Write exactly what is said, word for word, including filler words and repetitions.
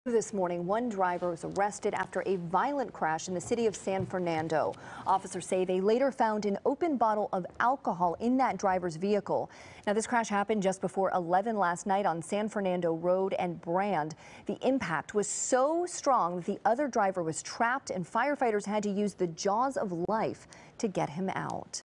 This morning, one driver was arrested after a violent crash in the city of San Fernando. Officers say they later found an open bottle of alcohol in that driver's vehicle. Now, this crash happened just before eleven last night on San Fernando Road and Brand. The impact was so strong that the other driver was trapped and firefighters had to use the jaws of life to get him out.